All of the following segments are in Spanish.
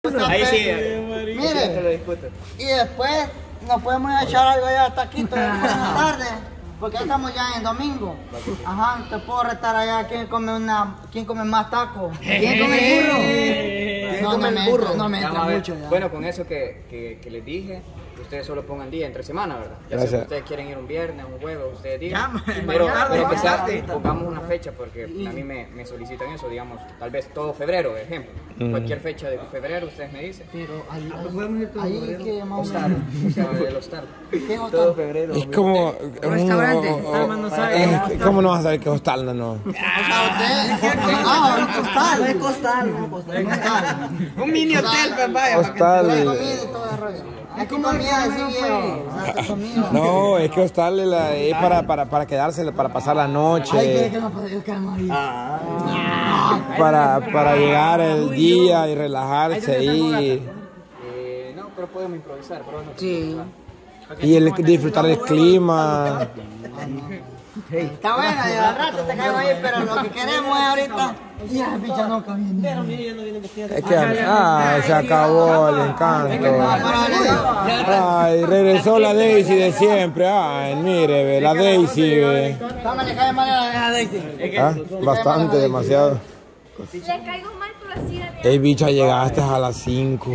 Ahí sí, mire, y después nos podemos echar algo allá hasta aquí, toda la tarde, porque estamos ya en domingo. Ajá, te puedo retar allá quién come más taco. ¿Quién come el burro? No me entra mucho ya. Bueno, con eso que les dije, ustedes solo pongan día entre semana, ¿verdad? Ya sé que ustedes quieren ir un viernes, un jueves, ustedes digan. Pero que sea, pongamos una fecha, porque a mí me solicitan eso, digamos, tal vez todo febrero, por ejemplo. Cualquier fecha de febrero, ustedes me dicen. Pero ahí que llamamos Hostal, o sea, del hostal. ¿Qué es Todo hostal? febrero. Es como... Restaurante. ¿Cómo no vas a saber que es hostal, no? O sea, usted... hostal. Es costal. Un mini hotel, papá. Hostal. Es comida así, viejo. No, es que hostal es para quedarse, para pasar la noche. Para llegar el día y relajarse y... No, pero podemos improvisar, pero no. Sí. Y disfrutar del clima. Está buena, de al rato te caigo ahí, pero lo que queremos es ahorita. Ya, bicha, no viene. Es que, se acabó el encanto. Ay, regresó la Daisy de siempre. Ay, mire, ve, la Daisy, ve. ¿Le cae mal a la Daisy? Bastante, demasiado. Le caigo mal, pero así de Ey, bicha, llegaste a las 5.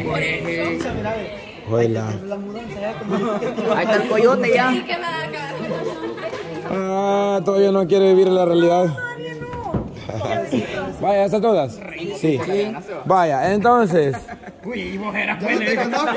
Juela. Ahí está el coyote ya. Sí que me da Todavía no quiere vivir la realidad. Vaya, ¿están todas? Sí. Vaya, entonces. Uy, vos eras pele.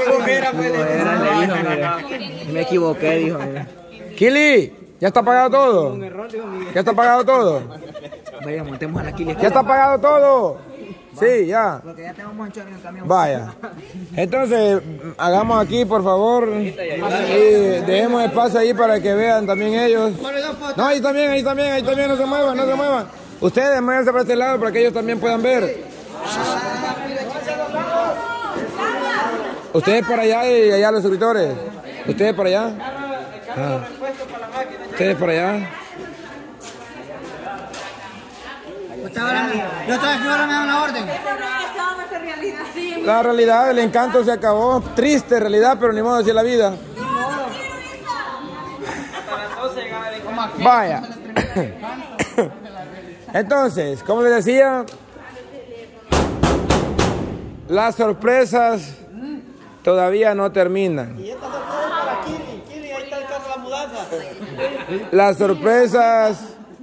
Me equivoqué, dijo. Kili, ¿ya está pagado todo? ¿Ya está pagado todo? Vaya, montemos a la Kili. ¿Ya está pagado todo? Sí, ya. Porque ya tenemos monchón en el camión. Vaya. Entonces, hagamos aquí, por favor. Y dejemos espacio ahí para que vean también ellos. No, ahí también, no se muevan. Ustedes muévanse para este lado para que ellos también puedan ver. Ustedes para allá y allá los suscriptores. Ustedes para allá. Ustedes para allá. Yo estoy aquí, ahora me dan una orden. La realidad, el encanto se acabó. Triste realidad, pero ni modo, así es la vida. Vaya. Entonces, como les decía, las sorpresas todavía no terminan. Las sorpresas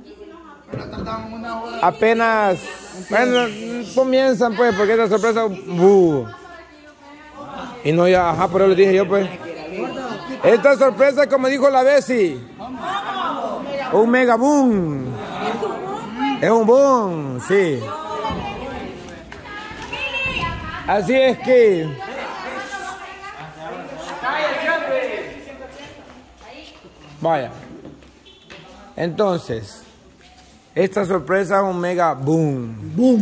apenas comienzan, pues, porque esta sorpresa y no ya, por eso les dije yo, pues. Esta sorpresa, como dijo la Bessie, un mega boom. Es un boom, sí. Así es que vaya. Entonces, esta sorpresa es un mega boom.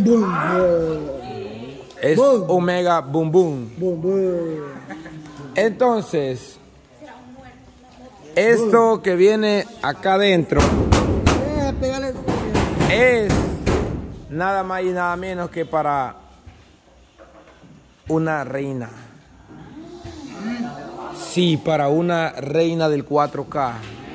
Es un mega boom. Entonces, esto que viene acá adentro es nada más y nada menos que para una reina. Sí, para una reina del 4K.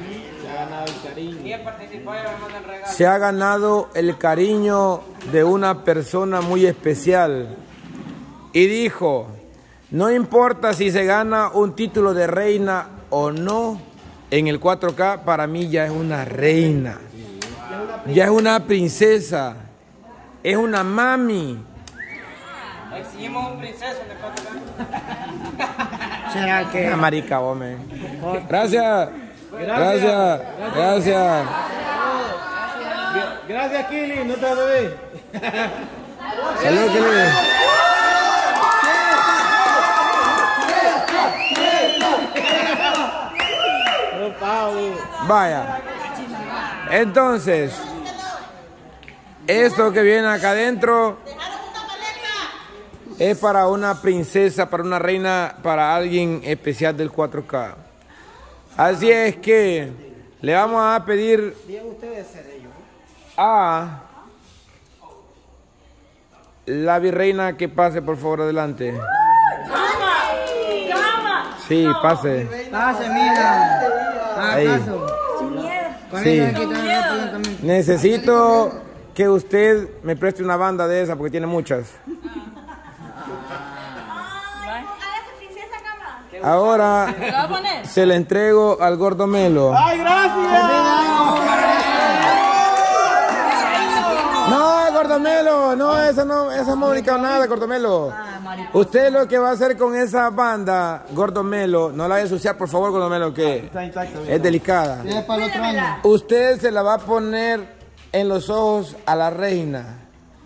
Se ha ganado el cariño de una persona muy especial. Y dijo, no importa si se gana un título de reina o no, en el 4K para mí ya es una reina. Ya es una princesa. Es una mami. Exigimos un princeso en el 4K. ¿Será que? Una marica, hombre. Gracias. Gracias. Gracias, Kili, no te lo doy. Saludos, Kili. Vaya. Entonces, esto que viene acá adentro es para una princesa, para una reina, para alguien especial del 4K. Así es que le vamos a pedir a la virreina que pase, por favor, adelante. Sí, pase. Pase, mija. Ahí. Sin miedo. Sí. Necesito que usted me preste una banda de esa porque tiene muchas. Ahora se le entrego al gordo Melo. ¡Ay, gracias! No, gordo Melo, no, esa no ha comunicado nada, gordo Melo. Usted lo que va a hacer con esa banda, gordo Melo, no la vaya a ensuciar, por favor, gordo Melo, que es delicada. Es para el otro año. Usted se la va a poner en los ojos a la reina.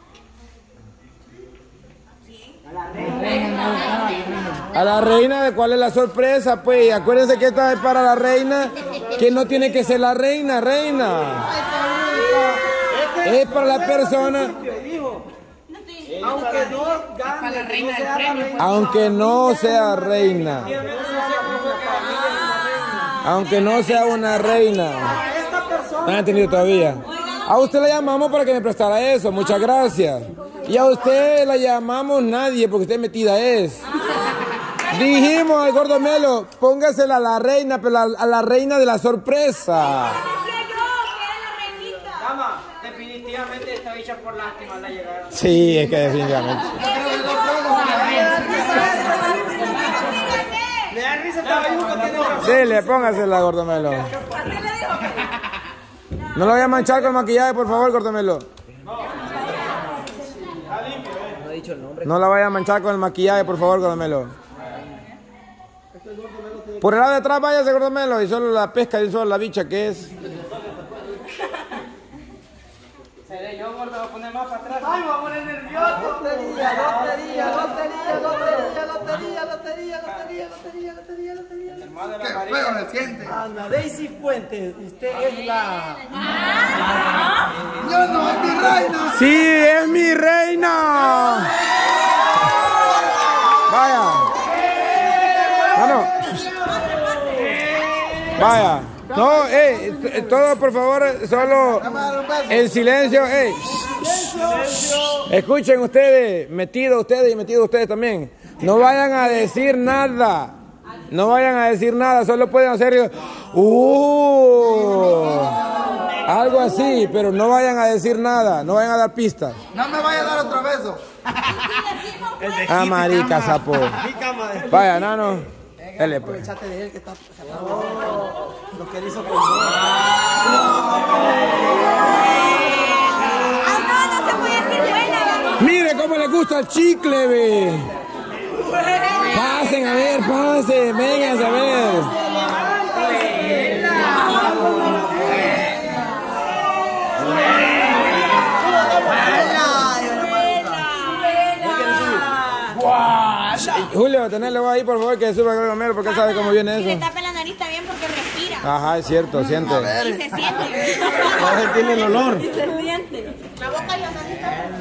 A la reina, ¿de cuál es la sorpresa? Pues acuérdense que esta es para la reina, que no tiene que ser la reina, es para la persona. Aunque no sea reina. Aunque no sea una reina. No han entendido todavía. A usted la llamamos para que me prestara eso, muchas gracias. Y a usted la llamamos nadie porque usted metida es. Dijimos al gordo Melo, póngasela a la reina, pero a la reina de la sorpresa. Dama, definitivamente está dicha por lástima la llegada. Sí, es que definitivamente. Le da risa esta dibujo que tiene razón. Dele, póngasela, gordo Melo. No lo voy a manchar con maquillaje, por favor, gordo Melo. No la vaya a manchar con el maquillaje, por favor, gordo Melo. Por el lado de atrás váyase, gordo Melo, y solo la pesca y solo la bicha que es. Seré yo, gordo, voy a poner más para atrás. Ay, me voy a poner nervioso. Lotería. Qué feo se siente. Ana Daisy Fuentes, usted es la... Yo no, es mi reina. ¡Sí, es mi reina! Vaya. Bueno. Vaya. No, todo por favor, solo en silencio. Escuchen ustedes, metidos ustedes también. No vayan a decir nada. No vayan a decir nada, solo pueden hacer algo así, pero no vayan a decir nada, no vayan a dar pistas. No me vaya a dar otro beso. Ah, marica, sapo. Vaya, nano. Dale, pues. Aprovechate de él que está... Lo que él hizo por mí. No se puede decir buena. Mire cómo le gusta el chicle, ve. Pasen, a ver, pasen, vengan a ver. Julio, tenerlo ahí, por favor, que suba el Romero, porque él sabe cómo viene eso. Le tape la nariz también porque respira. Ajá, es cierto, siente. Y se siente. No tiene el olor. Y se siente. La boca y la nariz.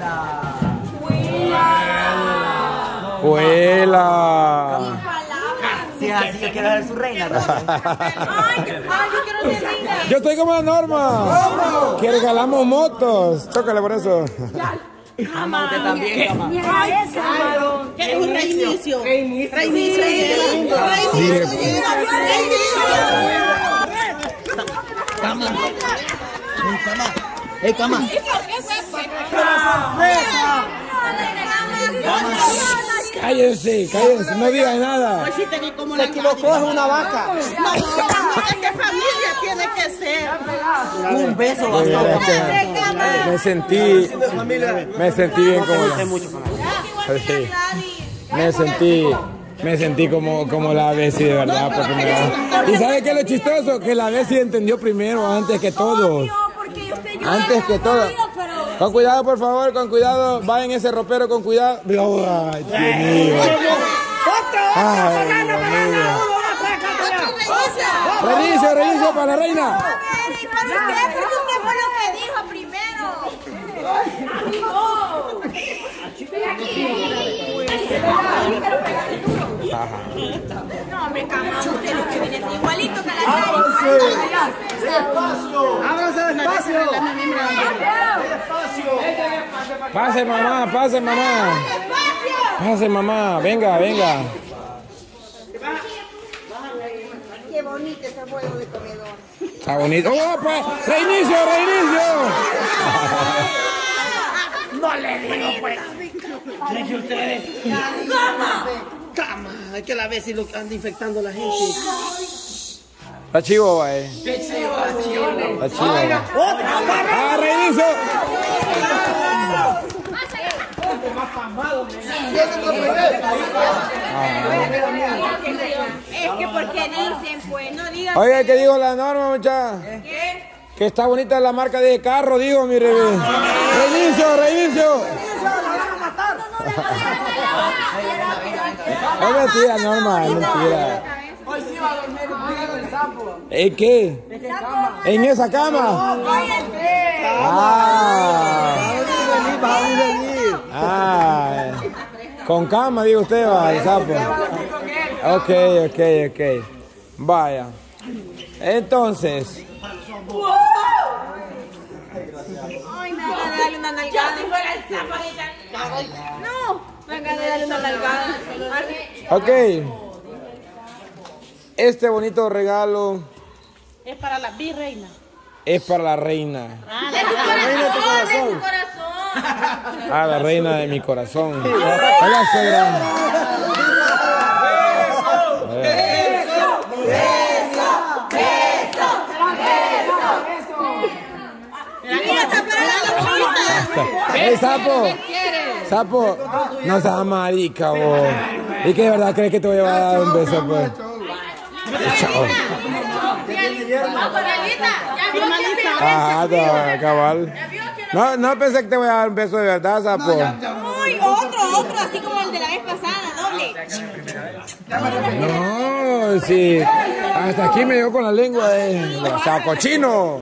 ¡Huela! Sí, así yo quiero ser su reina. Ay, yo quiero ser reina. Yo estoy como la Norma. Que regalamos motos. Tócale por eso. Cama, usted también, cama. ¿Qué es un reinicio? Reinicio. Cama. Hey, cama. ¿Y por qué fue? Cállense, no digan nada. Se equivocó, es una vaca. No, ¿qué familia tiene que ser? Un beso bastó. Me sentí bien como me sentí como la Bessie de verdad. ¿Y sabe qué es lo chistoso? Que la Bessie entendió primero, antes que todos. Antes que todo. Con cuidado, por favor, con cuidado. Va en ese ropero con cuidado. Ay, Dios mío. Ay, Dios mío. Reinicio para la reina. ¿Y para usted? Porque usted fue lo que dijo primero. No, hombre, cama, usted lo que viene igualito que la ¡Ábranse despacio! Pase mamá, pase mamá. Pase mamá, venga, venga. Qué bonito ese juego de comedor. Está bonito. ¡Oh, pues! ¡Reinicio, reinicio! No le digo, pues. ¿Qué ustedes? Cama. Hay que la ver si lo anda infectando la gente. Está chivo, va, Está chivo. ¡Ah, reinicio! Es que porque dicen, pues, no digan. Oye, ¿qué digo la norma, muchacha? ¿Qué? Que está bonita la marca de carro, digo, mire. Reinicio, reinicio. Es mentira, Norma, es mentira. Hoy sí va a dormir en el sapo. ¿En qué? ¿En esa cama? Con cama, digo usted, va, el sapo. Ok. Vaya. Entonces. Ay, me van a darle una nalgada. Yo si fuera el sapo ahorita. No, me van a darle una nalgada. Ok. Este bonito regalo Es para la virreina. es para la reina. De su corazón. Ah, la reina de mi corazón. Hola, suegra. Mira, está para la locura. ¡Ey, sapo! Sapo, no seas marica, vos. ¿Y que de verdad crees que te voy a dar un beso, pues? Chao. Ah, cabal. No pensé que te voy a dar un beso de verdad, sapo. Uy, otro, así como el de la vez pasada, doble. No, sí. Hasta aquí me dio con la lengua de saco chino.